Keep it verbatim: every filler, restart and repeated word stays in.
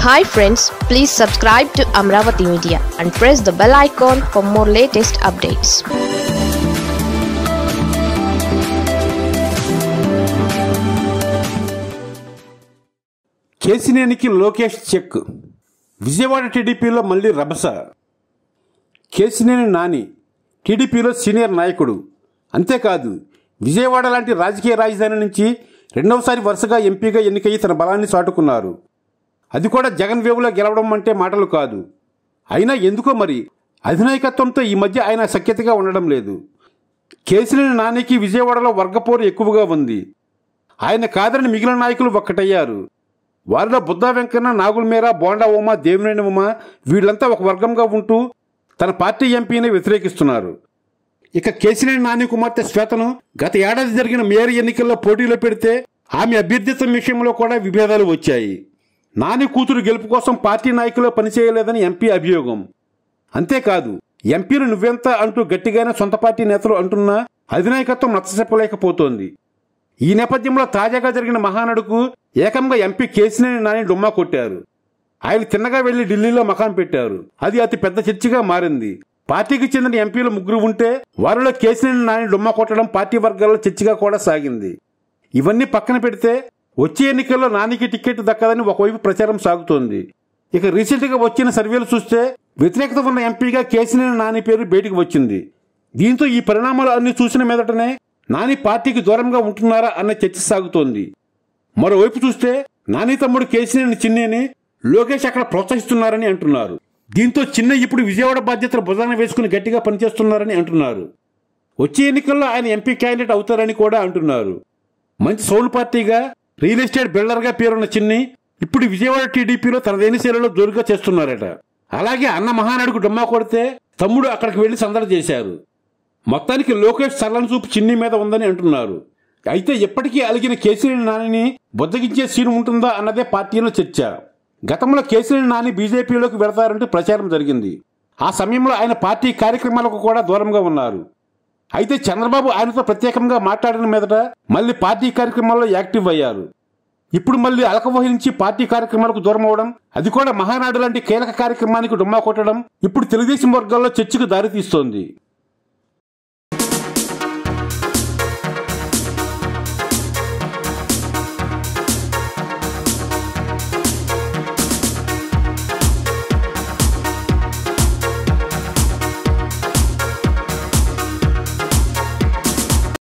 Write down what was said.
Hi friends, please subscribe to Amaravathi Media and press the bell icon for more latest updates. Kesineni Lokesh check. Vijayawada T D P lo malli rabasa. Kesineni Nani T D P lo senior నాయకుడు. అంతేకాదు విజయవాడ లాంటి రాజకీయ రాజధాని నుంచి రెండవసారి వరుసగా ఎంపీగా ఎన్నికయ్యి తన బలాన్ని చాటుకున్నారు. అది కూడా జగన్ వేవులో గెలవడం అంటే మాటలు కాదు. అయినా ఎందుకో మరి అధినాయకత్వంతో ఈ మధ్య ఆయన సఖ్యతగా ఉండడం లేదు. కేసినేని నానికి విజయవాడలో వర్గపోరు ఎక్కువగా ఉంది. ఆయన కాదని మిగిలిన నాయకులు ఒక్కటయ్యారు. వారిలో బుద్ధా వెంకన్న, నాగుల మేర, బోండా ఉమ, దేవినేని ఉమ వీళ్ళంతా ఒక వర్గంగా ఉంటూ తన పార్టీ ఎంపీని వ్యతిరేకిస్తున్నారు. ఇక కేసినేని నాని కుమార్తె శ్వేతను గత ఏడాది జరిగిన మేయర్ ఎన్నికల్లో పోటీలో పెడితే ఆమె అభ్యర్థిత్వం విషయంలో కూడా విభేదాలు వచ్చాయి. నాని కూతురు గెలుపు కోసం పార్టీ నాయకులు పనిచేయలేదని ఎంపీ అభియోగం. అంతేకాదు ఎంపీలు నువ్వెంత అంటూ గట్టిగానే సొంత పార్టీ నేతలు అంటున్నా అధినాయకత్వం నచ్చచెప్పలేకపోతోంది. ఈ నేపథ్యంలో తాజాగా జరిగిన మహానాడుకు ఏకంగా ఎంపీ కేసినేని నాని డుమ్మా కొట్టారు. ఆయన తిన్నగా వెళ్లి ఢిల్లీలో మకాం పెట్టారు. అది అతి పెద్ద చర్చగా మారింది. పార్టీకి చెందిన ఎంపీలు ముగ్గురు ఉంటే వారిలో కేసినేని నాని డుమ్మా కొట్టడం పార్టీ వర్గాల్లో చర్చగా కూడా సాగింది. ఇవన్నీ పక్కన పెడితే వచ్చే ఎన్నికల్లో నానికి టికెట్ దక్కదని ఒకవైపు ప్రచారం సాగుతోంది. ఇక రీసెంట్ గా వచ్చిన సర్వేలు చూస్తే వ్యతిరేకత ఉన్న ఎంపీగా కేసినేని నాని పేరు బయటకు వచ్చింది. దీంతో ఈ పరిణామాలు అన్ని చూసిన మీదటనే నాని పార్టీకి దూరంగా ఉంటున్నారా అన్న చర్చ సాగుతోంది. మరోవైపు చూస్తే నాని తమ్ముడు కేసినేని చిన్నేని లోకేష్ అక్కడ ప్రోత్సహిస్తున్నారని అంటున్నారు. దీంతో చిన్న ఇప్పుడు విజయవాడ బాధ్యతలు భుజాన వేసుకుని గట్టిగా పనిచేస్తున్నారని అంటున్నారు. వచ్చే ఎన్నికల్లో ఆయన ఎంపీ క్యాండిడేట్ అవుతారని కూడా అంటున్నారు. మంచి సౌండ్ పార్టీగా రియల్ ఎస్టేట్ బిల్డర్గా పేరున్న చిన్ని ఇప్పుడు విజయవాడ టీడీపీలో తన దేని శైలిలో జోరుగా చేస్తున్నారట. అలాగే అన్న మహానాడుకు డుమ్మా కొడితే తమ్ముడు అక్కడికి వెళ్లి సందడి చేశారు. మొత్తానికి లోకేష్ సరళన చూపు చిన్ని మీద ఉందని అంటున్నారు. అయితే ఎప్పటికీ అలిగిన కేసినేని నానిని బుద్ధగించే సీన్ ఉంటుందా అన్నదే పార్టీలో చర్చ. గతంలో కేసినేని నాని బీజేపీలోకి వెళతారంటూ ప్రచారం జరిగింది. ఆ సమయంలో ఆయన పార్టీ కార్యక్రమాలకు కూడా దూరంగా ఉన్నారు. అయితే చంద్రబాబు ఆయనతో ప్రత్యేకంగా మాట్లాడిన మీదట మళ్లీ పార్టీ కార్యక్రమాల్లో యాక్టివ్ అయ్యారు. ఇప్పుడు మళ్లీ అలకవహించి పార్టీ కార్యక్రమాలకు దూరం అవడం, అది కూడా మహానాడు లాంటి కీలక కార్యక్రమానికి డుమ్మా కొట్టడం ఇప్పుడు తెలుగుదేశం వర్గాల్లో చర్చకు దారితీస్తోంది.